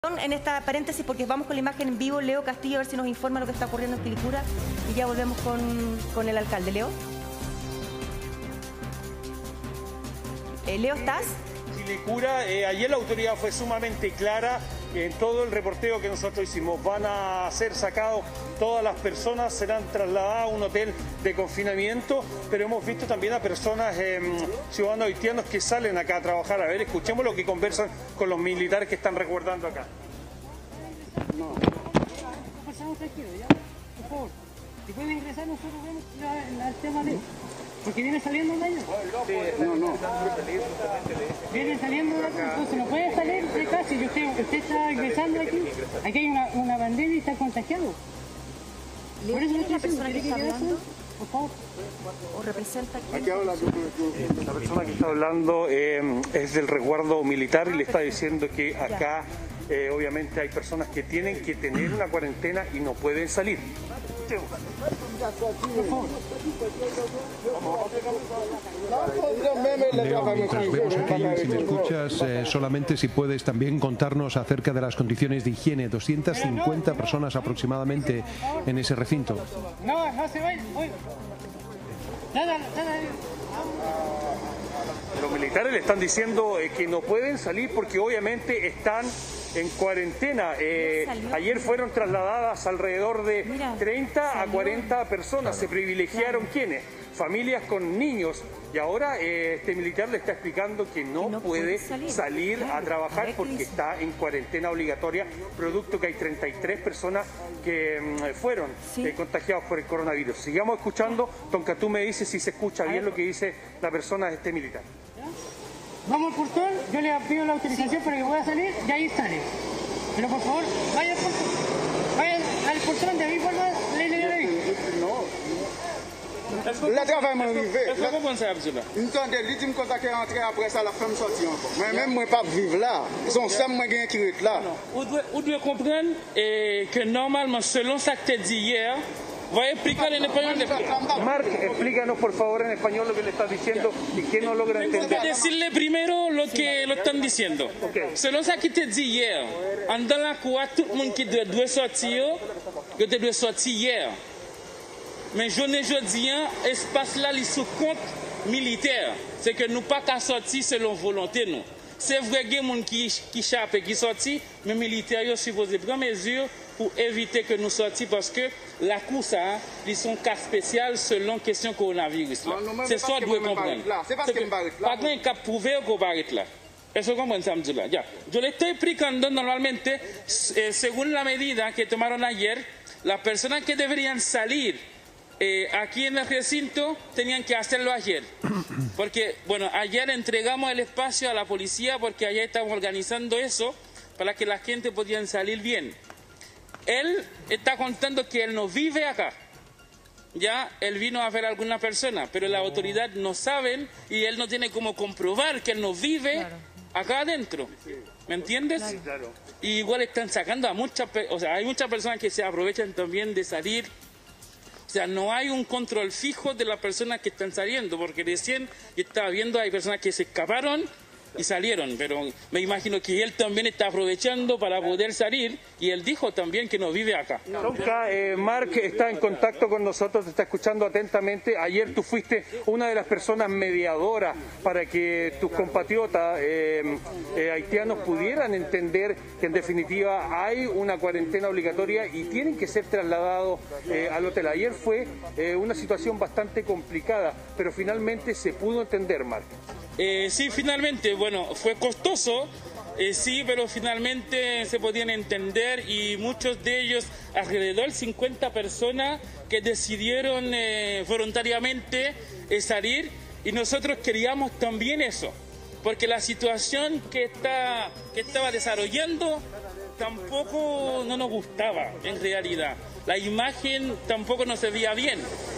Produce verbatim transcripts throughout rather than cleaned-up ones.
En esta paréntesis, porque vamos con la imagen en vivo, Leo Castillo, a ver si nos informa lo que está ocurriendo en Quilicura y ya volvemos con, con el alcalde. Leo. Eh, Leo, ¿estás? Quilicura, eh, ayer la autoridad fue sumamente clara en todo el reporteo que nosotros hicimos. Van a ser sacados todas las personas, serán trasladadas a un hotel de confinamiento, pero hemos visto también a personas, eh, ciudadanos haitianos que salen acá a trabajar. A ver, escuchemos lo que conversan con los militares que están resguardando acá. No. Pasamos tranquilo, ya, por favor. Si pueden ingresar, nosotros vemos el tema de... Porque viene saliendo de ellos. Sí, no, no. Viene saliendo de acá, entonces no puede salir de casa. Si usted, usted está ingresando aquí, aquí hay una, una bandera y está contagiado. Por eso la persona que está hablando, por favor. o representa Aquí habla, eh, la persona que está hablando eh, es del resguardo militar y le está diciendo que acá eh, obviamente hay personas que tienen que tener una cuarentena y no pueden salir. Leo, mientras vemos aquí, si me escuchas, eh, solamente si puedes también contarnos acerca de las condiciones de higiene. doscientas cincuenta personas aproximadamente en ese recinto. No, no se vayan. Nada, nada. Los militares le están diciendo eh, que no pueden salir porque obviamente están en cuarentena. Eh, ayer fueron trasladadas alrededor de treinta a cuarenta personas. Se privilegiaron ¿quiénes? Familias con niños. Y ahora eh, este militar le está explicando que no, que no puede salir, salir claro, a trabajar porque está en cuarentena obligatoria, producto que hay treinta y tres personas que mm, fueron sí. eh, contagiados por el coronavirus. Sigamos escuchando. Tonka, tú me dices si se escucha bien lo que dice la persona de este militar. Vamos al portón, yo le pido la autorización sí. para que pueda salir y ahí sale. Pero por favor, vayan, por, vayan al portón de ahí, por favor, le le le. Non. La travail m'a arrivé. Est-ce que vous pensez à cela? Une tonne de litres me contacter rentrer après ça la femme sortir encore. Mais même moi pas vivre là. Son sam moi gagne qui est là. Vous devez vous devez comprendre eh, que normalement selon ça que tu dit hier, voy a explicar en español después. Marc, explícanos por favor en español lo que le estás diciendo y que no logra entender. Voy a decirle primero lo que lo están diciendo. Okay. Selon ça que tu dit hier, en dans la cour, tout le monde qui doit sortir, que tu dois sortir hier. Mais journée jeudi, espace là, il sous compte militaire. C'est que nous pas qu'à sortir selon volonté nous. C'est vrai qu'il y a des gens qui qui chape qui sorti, mais militaires sont supposés prendre mesures pour éviter que nous sortions parce que la course hein, ils sont cas spécial selon question coronavirus là. C'est ça que vous devez comprendre. C'est parce que pas qu'un cas prouvé qu'on va arrêter là. Eso como en Samsung. Ya. Yo le estoy explicando normalmente, eh, según la medida que tomaron ayer, las personas que deberían salir Eh, aquí en el recinto tenían que hacerlo ayer, porque bueno, ayer entregamos el espacio a la policía porque ayer estamos organizando eso para que la gente pudiera salir bien. Él está contando que él no vive acá, ya él vino a ver a alguna persona, pero la autoridad no saben y él no tiene cómo comprobar que él no vive claro. acá adentro, ¿me entiendes? Claro. Claro. Y igual están sacando a muchas, o sea, hay muchas personas que se aprovechan también de salir. O sea, no hay un control fijo de las personas que están saliendo, porque recién estaba viendo, hay personas que se escaparon y salieron, pero me imagino que él también está aprovechando para poder salir y él dijo también que no vive acá. Tonka, eh, Marc está en contacto con nosotros, te está escuchando atentamente. Ayer tú fuiste una de las personas mediadoras para que tus compatriotas eh, eh, haitianos pudieran entender que en definitiva hay una cuarentena obligatoria y tienen que ser trasladados eh, al hotel. Ayer fue eh, una situación bastante complicada, pero finalmente se pudo entender, Marc. Eh, sí, finalmente, bueno, fue costoso, eh, sí, pero finalmente se podían entender y muchos de ellos, alrededor de cincuenta personas que decidieron eh, voluntariamente eh, salir y nosotros queríamos también eso, porque la situación que, está, que estaba desarrollando tampoco no nos gustaba en realidad, la imagen tampoco nos veía bien,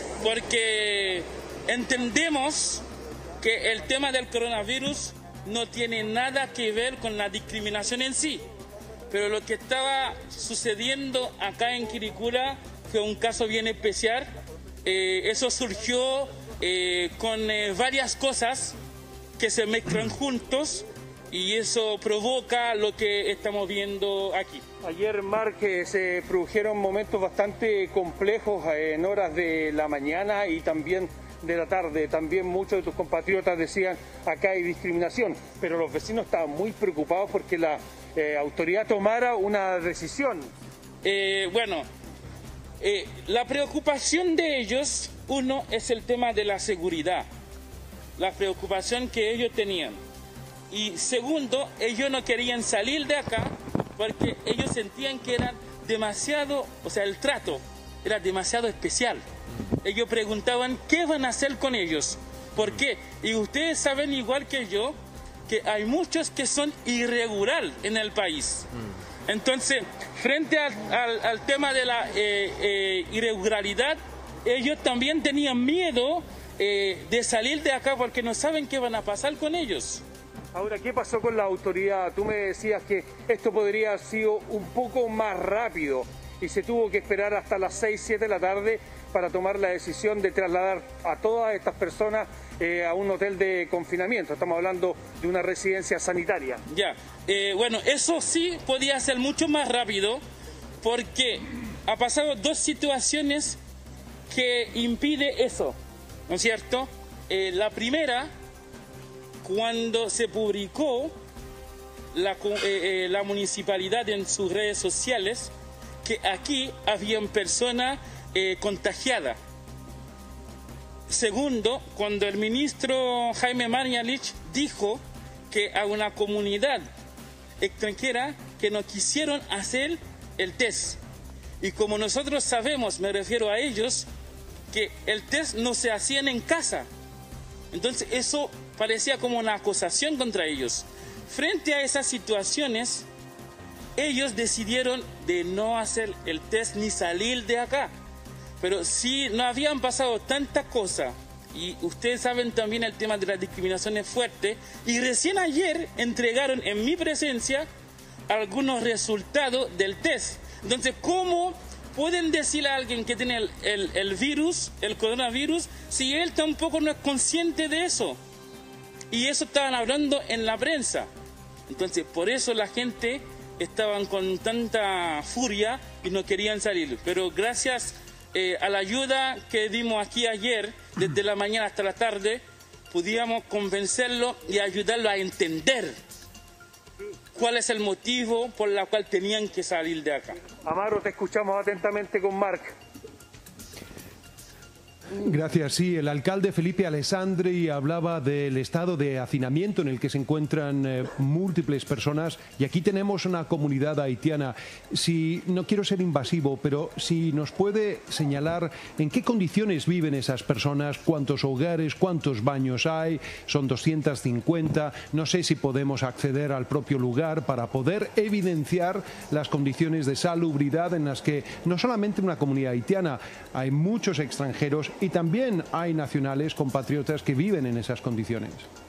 porque entendemos que el tema del coronavirus no tiene nada que ver con la discriminación en sí, pero lo que estaba sucediendo acá en Quilicura fue un caso bien especial. Eh, eso surgió eh, con eh, varias cosas que se mezclan juntos y eso provoca lo que estamos viendo aquí. Ayer, Marc, eh, se produjeron momentos bastante complejos eh, en horas de la mañana y también de la tarde. También muchos de tus compatriotas decían acá hay discriminación, pero los vecinos estaban muy preocupados porque la eh, autoridad tomara una decisión. Eh, bueno, eh, la preocupación de ellos, uno, es el tema de la seguridad, la preocupación que ellos tenían. Y segundo, ellos no querían salir de acá porque ellos sentían que eran demasiado, o sea, el trato era demasiado especial. Ellos preguntaban qué van a hacer con ellos. ¿Por qué? Y ustedes saben igual que yo que hay muchos que son irregulares en el país. Entonces, frente al, al, al tema de la eh, eh, irregularidad, ellos también tenían miedo eh, de salir de acá porque no saben qué van a pasar con ellos. Ahora, ¿qué pasó con la autoridad? Tú me decías que esto podría haber sido un poco más rápido y se tuvo que esperar hasta las seis, siete de la tarde para tomar la decisión de trasladar a todas estas personas eh, a un hotel de confinamiento. Estamos hablando de una residencia sanitaria. Ya, eh, bueno, eso sí podía ser mucho más rápido porque ha pasado dos situaciones que impiden eso, ¿no es cierto? Eh, la primera, cuando se publicó la, eh, eh, la municipalidad en sus redes sociales que aquí habían personas eh, contagiadas. Segundo, cuando el ministro Jaime Mañalich dijo que a una comunidad extranjera que no quisieron hacer el test. Y como nosotros sabemos, me refiero a ellos, que el test no se hacían en casa. Entonces eso parecía como una acusación contra ellos. Frente a esas situaciones, ellos decidieron de no hacer el test ni salir de acá. Pero si no habían pasado tantas cosas, y ustedes saben también el tema de la discriminación es fuerte, y recién ayer entregaron en mi presencia algunos resultados del test. Entonces, ¿cómo pueden decirle a alguien que tiene el, el, el virus, el coronavirus, si él tampoco no es consciente de eso? Y eso estaban hablando en la prensa. Entonces, por eso la gente estaban con tanta furia y no querían salir. Pero gracias eh, a la ayuda que dimos aquí ayer, desde la mañana hasta la tarde, pudimos convencerlo y ayudarlo a entender cuál es el motivo por el cual tenían que salir de acá. Amaro, te escuchamos atentamente con Marc. Gracias. Sí, el alcalde Felipe Alessandri hablaba del estado de hacinamiento en el que se encuentran eh, múltiples personas, y aquí tenemos una comunidad haitiana. Si no quiero ser invasivo, pero si nos puede señalar en qué condiciones viven esas personas, cuántos hogares, cuántos baños hay, son doscientos cincuenta, no sé si podemos acceder al propio lugar para poder evidenciar las condiciones de salubridad en las que no solamente una comunidad haitiana, hay muchos extranjeros y también hay nacionales, compatriotas que viven en esas condiciones.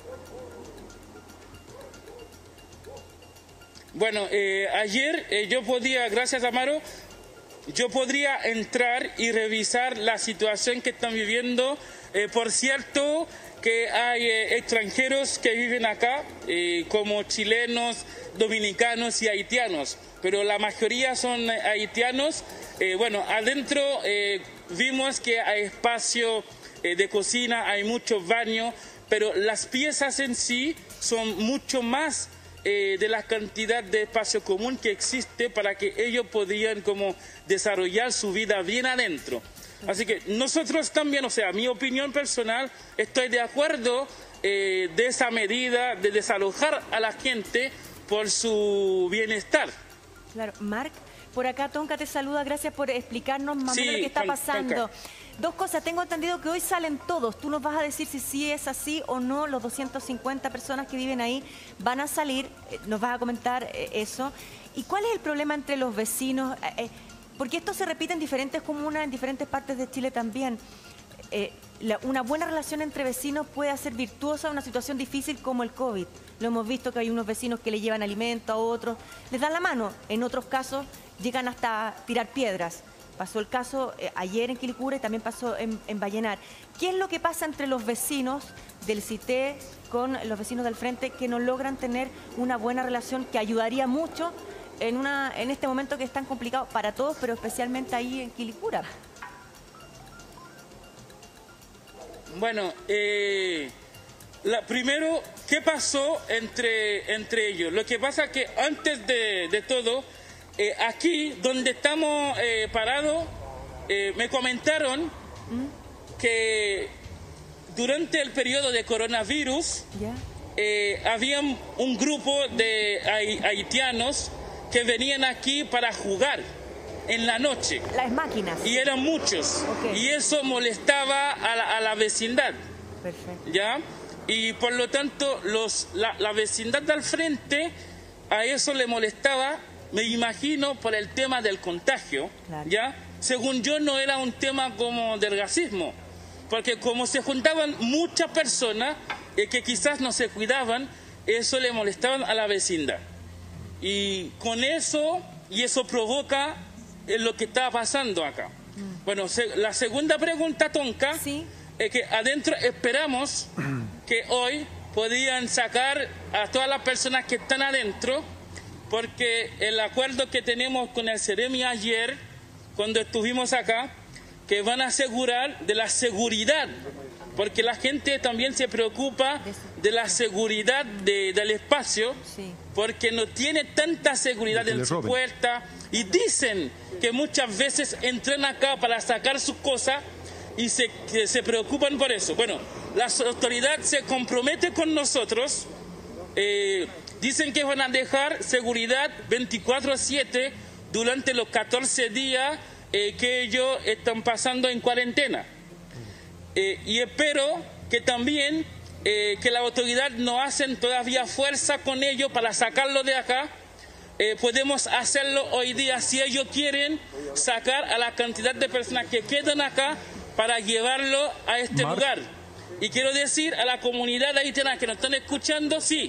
Bueno, eh, ayer eh, yo podía, gracias Amaro, yo podría entrar y revisar la situación que están viviendo. Eh, por cierto, que hay eh, extranjeros que viven acá, eh, como chilenos, dominicanos y haitianos, pero la mayoría son eh, haitianos. Eh, bueno, adentro eh, vimos que hay espacio eh, de cocina, hay muchos baños, pero las piezas en sí son mucho más eh, de la cantidad de espacio común que existe para que ellos podrían como desarrollar su vida bien adentro. Así que nosotros también, o sea, mi opinión personal, estoy de acuerdo eh, de esa medida de desalojar a la gente por su bienestar. Claro, Marc, por acá Tonka te saluda, gracias por explicarnos más o menos Sí, lo que está Ton- pasando. Tonka. Dos cosas, tengo entendido que hoy salen todos, tú nos vas a decir si sí es así o no, los doscientas cincuenta personas que viven ahí van a salir, eh, nos vas a comentar eh, eso. ¿Y cuál es el problema entre los vecinos? Eh, eh, porque esto se repite en diferentes comunas, en diferentes partes de Chile también. Eh, la- una buena relación entre vecinos puede hacer virtuosa una situación difícil como el COVID. Lo hemos visto que hay unos vecinos que le llevan alimento a otros, les dan la mano. En otros casos llegan hasta tirar piedras. pasó el caso eh, ayer en Quilicura y también pasó en, en Vallenar. ¿Qué es lo que pasa entre los vecinos del CITE con los vecinos del frente que no logran tener una buena relación que ayudaría mucho en, una, en este momento que es tan complicado para todos, pero especialmente ahí en Quilicura? Bueno, eh, la, primero, ¿qué pasó entre, entre ellos? Lo que pasa es que antes de, de todo, eh, aquí donde estamos eh, parados, eh, me comentaron ¿Mm? que durante el periodo de coronavirus yeah. eh, había un grupo de haitianos que venían aquí para jugar en la noche. Las máquinas. Y eran muchos. Okay. Y eso molestaba a la, a la vecindad. Perfecto. ¿Ya? Y por lo tanto, los, la, la vecindad del frente, a eso le molestaba, me imagino, por el tema del contagio. Claro. ¿Ya? Según yo, no era un tema como del racismo. Porque como se juntaban muchas personas eh, que quizás no se cuidaban, eso le molestaba a la vecindad. Y con eso, y eso provoca es lo que está pasando acá. Mm. Bueno, se, la segunda pregunta, Tonka, ¿Sí? es que adentro esperamos que hoy podían sacar a todas las personas que están adentro, porque el acuerdo que tenemos con el Ceremi ayer, cuando estuvimos acá, que van a asegurar de la seguridad, porque la gente también se preocupa de la seguridad de, del espacio, sí. porque no tiene tanta seguridad en su puerta, y dicen que muchas veces entran acá para sacar sus cosas y se, que se preocupan por eso. Bueno, la autoridad se compromete con nosotros, eh, dicen que van a dejar seguridad veinticuatro siete durante los catorce días eh, que ellos están pasando en cuarentena. Eh, y espero que también eh, que la autoridad no hacen todavía fuerza con ellos para sacarlo de acá. Eh, podemos hacerlo hoy día si ellos quieren sacar a la cantidad de personas que quedan acá para llevarlo a este Mark. lugar. Y quiero decir a la comunidad haitiana que nos están escuchando, sí.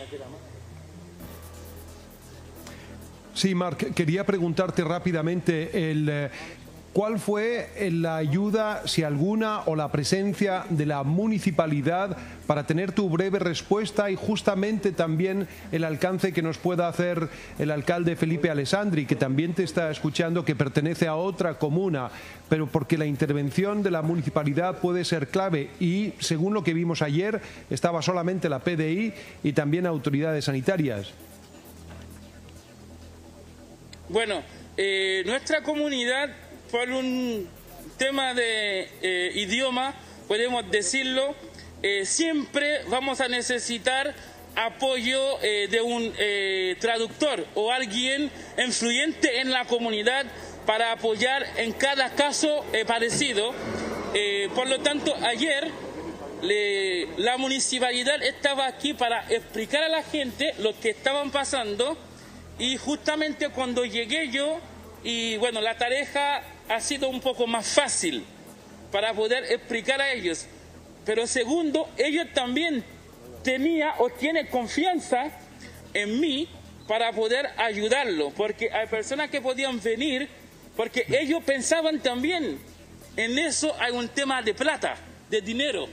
Sí, Marc, quería preguntarte rápidamente el... Eh, ¿Cuál fue la ayuda, si alguna, o la presencia de la municipalidad para tener tu breve respuesta y justamente también el alcance que nos pueda hacer el alcalde Felipe Alessandri, que también te está escuchando, que pertenece a otra comuna, pero porque la intervención de la municipalidad puede ser clave y, según lo que vimos ayer, estaba solamente la P D I y también autoridades sanitarias? Bueno, eh, nuestra comunidad, por un tema de eh, idioma, podemos decirlo, eh, siempre vamos a necesitar apoyo eh, de un eh, traductor o alguien influyente en la comunidad para apoyar en cada caso eh, parecido. Eh, por lo tanto, ayer le, la municipalidad estaba aquí para explicar a la gente lo que estaban pasando, y justamente cuando llegué yo, y bueno, la tarea ha sido un poco más fácil para poder explicar a ellos. Pero segundo, ellos también tenían o tienen confianza en mí para poder ayudarlo, porque hay personas que podían venir, porque ellos pensaban también en eso. Hay un tema de plata, de dinero,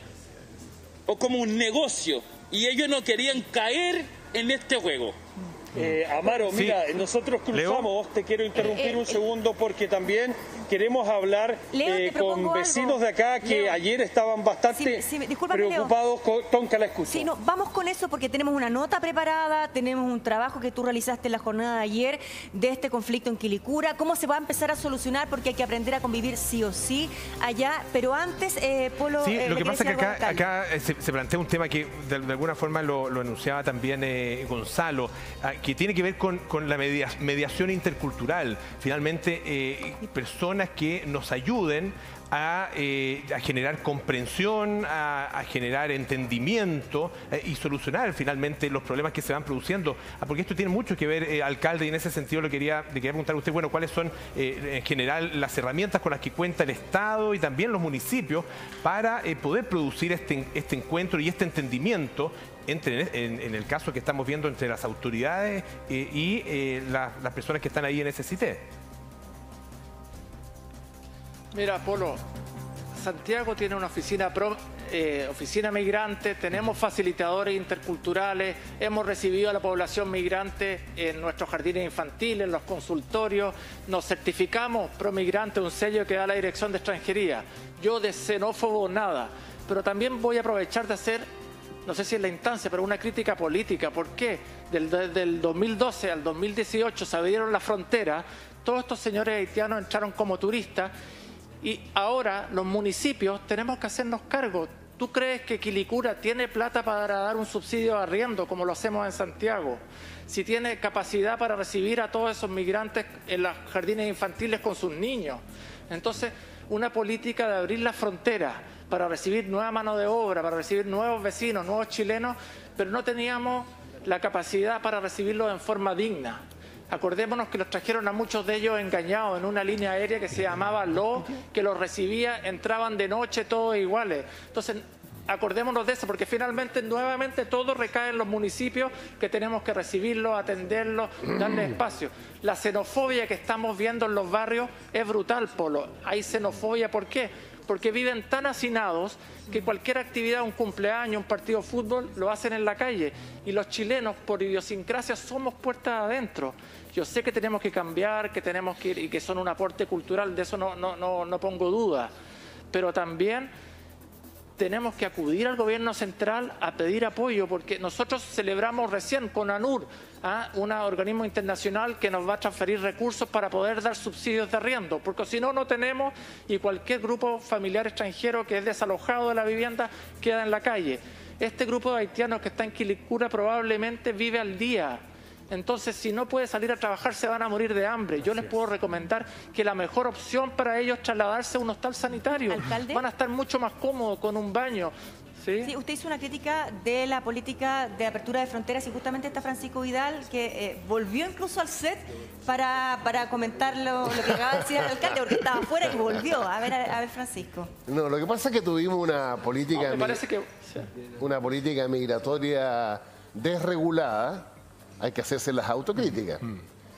o como un negocio, y ellos no querían caer en este juego. Eh, Amaro, mira, sí. nosotros cruzamos, Leo. te quiero interrumpir eh, eh, un segundo porque también queremos hablar Leo, eh, con vecinos algo. de acá que Leo. ayer estaban bastante sí, sí, discúlpame, preocupados. Con, Tonka, la escucho. Sí, no, vamos con eso porque tenemos una nota preparada, tenemos un trabajo que tú realizaste en la jornada de ayer de este conflicto en Quilicura, cómo se va a empezar a solucionar, porque hay que aprender a convivir sí o sí allá, pero antes, eh, Polo... Sí, eh, lo que pasa es que acá, acá se, se plantea un tema que de, de alguna forma lo, lo anunciaba también eh, Gonzalo, que tiene que ver con, con la media, mediación intercultural. Finalmente, eh, personas que nos ayuden a, eh, a generar comprensión, a, a generar entendimiento eh, y solucionar finalmente los problemas que se van produciendo. Ah, porque esto tiene mucho que ver, eh, alcalde, y en ese sentido le quería, le quería preguntar a usted, bueno, cuáles son eh, en general las herramientas con las que cuenta el Estado y también los municipios para eh, poder producir este, este encuentro y este entendimiento entre, en, en el caso que estamos viendo entre las autoridades eh, y eh, la, las personas que están ahí en ese CITE. Mira, Polo, Santiago tiene una oficina pro, eh, oficina migrante, tenemos facilitadores interculturales, hemos recibido a la población migrante en nuestros jardines infantiles, en los consultorios, nos certificamos pro migrante, un sello que da la Dirección de Extranjería. Yo de xenófobo nada, pero también voy a aprovechar de hacer, no sé si es la instancia, pero una crítica política. ¿Por qué? Del, del dos mil doce al dos mil dieciocho se abrieron las fronteras, todos estos señores haitianos entraron como turistas y ahora los municipios tenemos que hacernos cargo. ¿Tú crees que Quilicura tiene plata para dar un subsidio de arriendo como lo hacemos en Santiago? Si tiene capacidad para recibir a todos esos migrantes en los jardines infantiles con sus niños. Entonces, una política de abrir las fronteras para recibir nueva mano de obra, para recibir nuevos vecinos, nuevos chilenos, pero no teníamos la capacidad para recibirlos en forma digna. Acordémonos que los trajeron a muchos de ellos engañados en una línea aérea que se llamaba Lo, que los recibía, entraban de noche todos iguales. Entonces, acordémonos de eso, porque finalmente, nuevamente, todo recae en los municipios que tenemos que recibirlos, atenderlos, darles espacio. La xenofobia que estamos viendo en los barrios es brutal, Polo. Hay xenofobia, ¿por qué? Porque viven tan hacinados que cualquier actividad, un cumpleaños, un partido de fútbol, lo hacen en la calle. Y los chilenos, por idiosincrasia, somos puertas adentro. Yo sé que tenemos que cambiar, que tenemos que ir y que son un aporte cultural, de eso no, no, no, no pongo duda. Pero también tenemos que acudir al gobierno central a pedir apoyo, porque nosotros celebramos recién con ANUR, ¿ah? un organismo internacional que nos va a transferir recursos para poder dar subsidios de arriendo, porque si no, no tenemos, y cualquier grupo familiar extranjero que es desalojado de la vivienda queda en la calle. Este grupo de haitianos que está en Quilicura probablemente vive al día. Entonces, si no puede salir a trabajar, se van a morir de hambre. Yo les puedo recomendar que la mejor opción para ellos es trasladarse a un hostal sanitario. ¿Alcalde? Van a estar mucho más cómodos con un baño. ¿Sí? Sí, usted hizo una crítica de la política de apertura de fronteras y justamente está Francisco Vidal, que eh, volvió incluso al set para, para comentar lo, lo que acaba de decir el alcalde, porque estaba afuera y volvió. A ver, a, a ver, Francisco. No, lo que pasa es que tuvimos una política, no, me parece que, sí. una política migratoria desregulada. Hay que hacerse las autocríticas. Mm.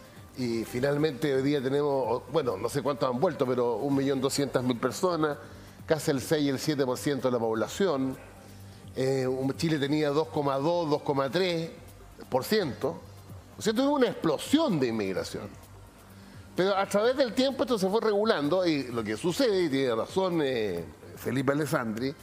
Y finalmente hoy día tenemos, bueno, no sé cuántos han vuelto, pero un millón doscientas mil personas, casi el seis y el siete por ciento de la población. Eh, Chile tenía dos coma dos, dos coma tres por ciento. O sea, tuvo una explosión de inmigración. Pero a través del tiempo esto se fue regulando y lo que sucede, y tiene razón eh, Felipe Alessandri,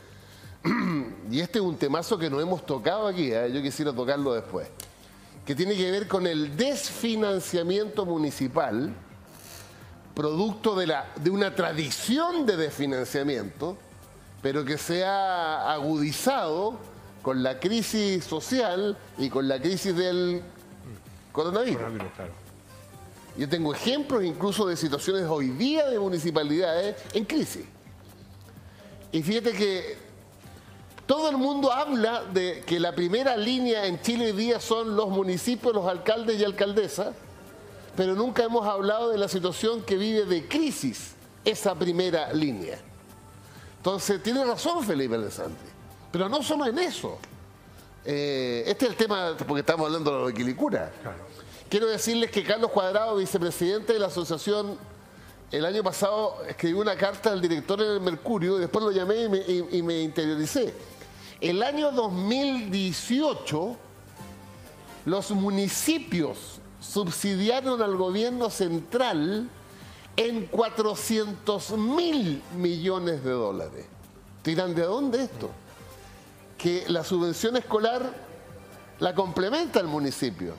y este es un temazo que no hemos tocado aquí, ¿eh? Yo quisiera tocarlo después, que tiene que ver con el desfinanciamiento municipal, producto de, la, de una tradición de desfinanciamiento, pero que se ha agudizado con la crisis social y con la crisis del coronavirus. coronavirus claro. Yo tengo ejemplos incluso de situaciones hoy día de municipalidades en crisis. Y fíjate que todo el mundo habla de que la primera línea en Chile hoy día son los municipios, los alcaldes y alcaldesas, pero nunca hemos hablado de la situación que vive de crisis esa primera línea. Entonces, tiene razón Felipe Alessandri, pero no solo en eso. Eh, este es el tema, porque estamos hablando de Quilicura. Claro. Quiero decirles que Carlos Cuadrado, vicepresidente de la asociación, el año pasado escribió una carta al director en el Mercurio, y después lo llamé y me, y, y me interioricé. El año dos mil dieciocho, los municipios subsidiaron al gobierno central en cuatrocientos mil millones de dólares. ¿Dirán de dónde esto? Que la subvención escolar la complementa el municipio.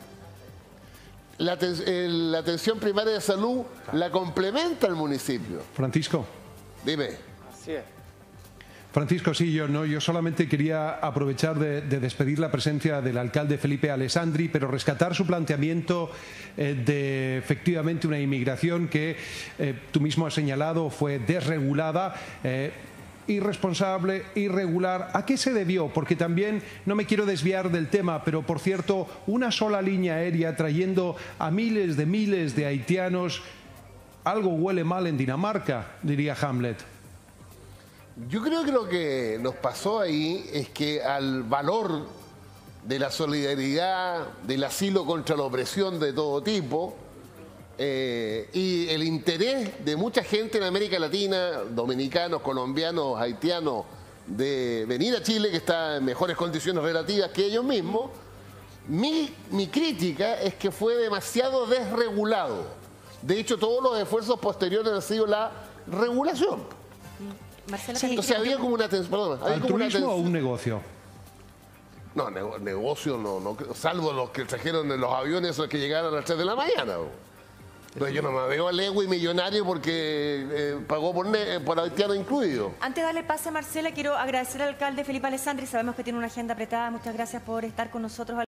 La, la atención primaria de salud la complementa el municipio. Francisco. Dime. Así es. Francisco, sí, yo, no, yo solamente quería aprovechar de, de despedir la presencia del alcalde Felipe Alessandri, pero rescatar su planteamiento eh, de efectivamente una inmigración que eh, tú mismo has señalado fue desregulada, eh, irresponsable, irregular. ¿A qué se debió? Porque también, no me quiero desviar del tema, pero por cierto, una sola línea aérea trayendo a miles de miles de haitianos, algo huele mal en Dinamarca, diría Hamlet. Yo creo que lo que nos pasó ahí es que al valor de la solidaridad, del asilo contra la opresión de todo tipo, Eh, y el interés de mucha gente en América Latina, dominicanos, colombianos, haitianos, de venir a Chile, que está en mejores condiciones relativas que ellos mismos, mi, mi crítica es que fue demasiado desregulado. De hecho, todos los esfuerzos posteriores han sido la regulación. Marcela, Sí, entonces había como una tensión. Perdón, había como una ¿Altruismo o tensión. un negocio? No, nego- negocio no, no, creo, salvo los que trajeron en los aviones esos que llegaron a las tres de la mañana. Pero yo no me veo al Lewy millonario porque eh, pagó por, ne- por haitiano incluido. Antes de darle pase a Marcela, quiero agradecer al alcalde Felipe Alessandri. Sabemos que tiene una agenda apretada. Muchas gracias por estar con nosotros.